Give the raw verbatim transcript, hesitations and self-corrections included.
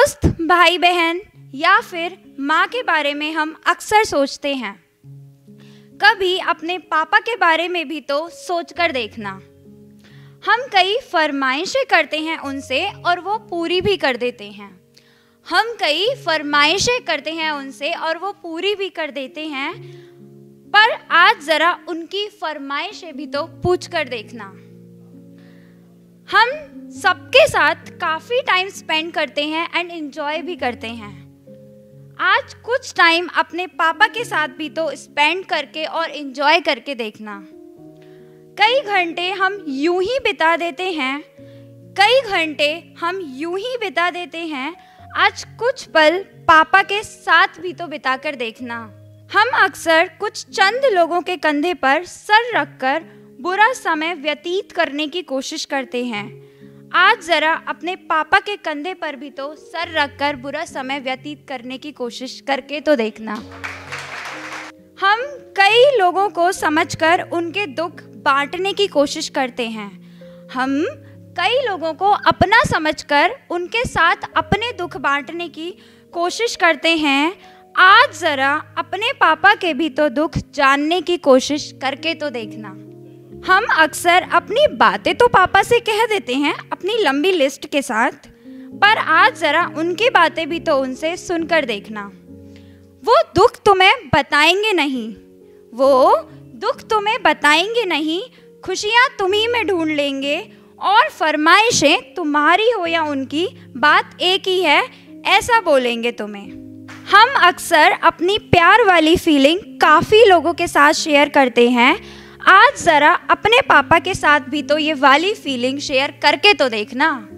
दोस्त, भाई बहन या फिर माँ के बारे में हम अक्सर सोचते हैं। कभी अपने पापा के बारे में भी तो सोच कर देखना। हम कई फरमाइशें करते हैं उनसे और वो पूरी भी कर देते हैं। हम कई फरमाइशें करते हैं उनसे और वो पूरी भी कर देते हैं। पर आज ज़रा उनकी फरमाइशें भी तो पूछ कर देखना। हम सबके साथ काफ़ी टाइम स्पेंड करते हैं एंड एंजॉय भी करते हैं। आज कुछ टाइम अपने पापा के साथ भी तो स्पेंड करके और एंजॉय करके देखना। कई घंटे हम यूं ही बिता देते हैं कई घंटे हम यूं ही बिता देते हैं आज कुछ पल पापा के साथ भी तो बिता कर देखना। हम अक्सर कुछ चंद लोगों के कंधे पर सर रखकर बुरा समय व्यतीत करने की कोशिश करते हैं। आज ज़रा अपने पापा के कंधे पर भी तो सर रखकर बुरा समय व्यतीत करने की कोशिश करके तो देखना। हम कई लोगों को समझकर उनके दुख बांटने की कोशिश करते हैं। हम कई लोगों को अपना समझकर उनके साथ अपने दुख बांटने की कोशिश करते हैं। आज ज़रा अपने पापा के भी तो दुख जानने की कोशिश करके तो देखना। हम अक्सर अपनी बातें तो पापा से कह देते हैं अपनी लंबी लिस्ट के साथ, पर आज ज़रा उनकी बातें भी तो उनसे सुनकर देखना। वो दुख तुम्हें बताएंगे नहीं वो दुख तुम्हें बताएंगे नहीं खुशियाँ तुम्ही में ढूंढ लेंगे और फरमाइशें तुम्हारी हो या उनकी बात एक ही है ऐसा बोलेंगे तुम्हें। हम अक्सर अपनी प्यार वाली फीलिंग काफ़ी लोगों के साथ शेयर करते हैं। आज ज़रा अपने पापा के साथ भी तो ये वाली फीलिंग शेयर करके तो देखना।